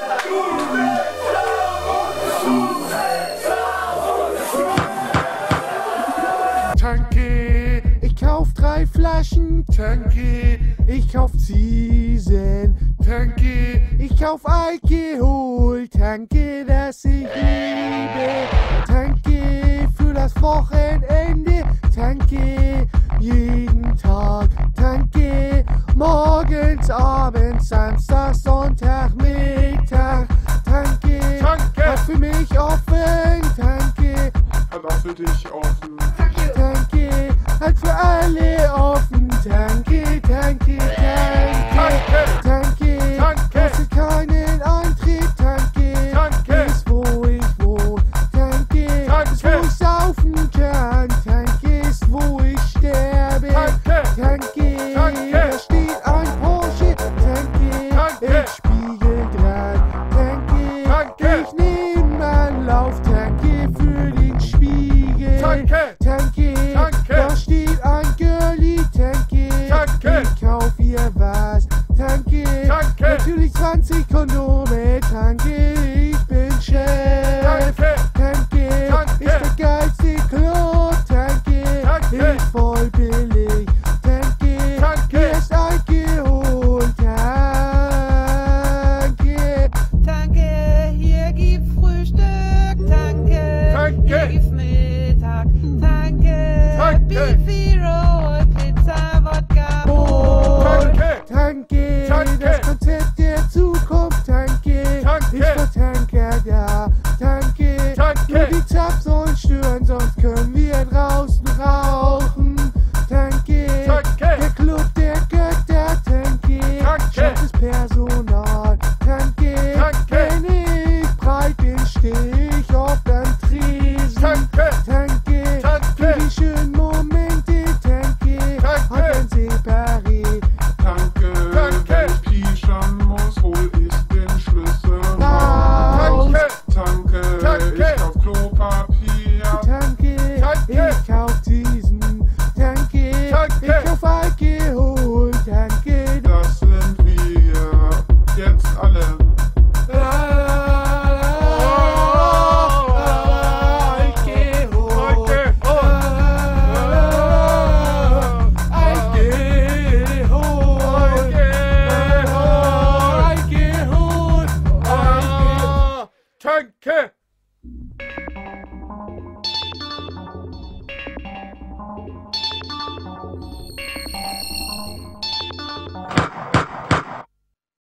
Tanke, ich kauf 3 Flaschen. Tanke, ich kauf Ziesen. Tanke, ich kauf Alkohol. Tanke, das ich liebe. Tanke, für das Wochenende. Tanke, jeden Tag. Tanke, morgens, abends, Samstag, Sonntag, Mittag. Tanke, hat für mich offen. Tanke, Hat auch für dich offen. Tanke, hat für alle offen. Tanke, Tanke, Tanke, Tanke, kostet keinen Eintritt. Tanke, ist wo ich wohne. Tanke, ist wo ich saufen kann. Tanke, ist wo ich sterbe. Tanke, da steht ein Porsche. Tanke, ich Spiegel dran. Tanke, ich nehm Anlauf. Tanke, für den Spiegel. Tanke, da steht ein Girlie. Tanke, ich kauf ihr was. Tanke, natürlich 20 Kondome. Tanke, ich bin Chef. Tanke, ist der geilste Club. Tanke, ist voll billig. Tanke, hier ist Alkohol. Tanke, Tanke, hier gibt's Frühstück. Tanke, hier gibt's Mittag. Tanke, Beefy Roll, Pizza, Wodka, Brot. Tanke, das Konzept der Zukunft. Tanke, ich war Tanker da. Tanke, nur die Tabs sollen stören, sonst können wir draußen rauchen. Tanke, der Club der Götter. Tanke, scharfes Personal. Tanke,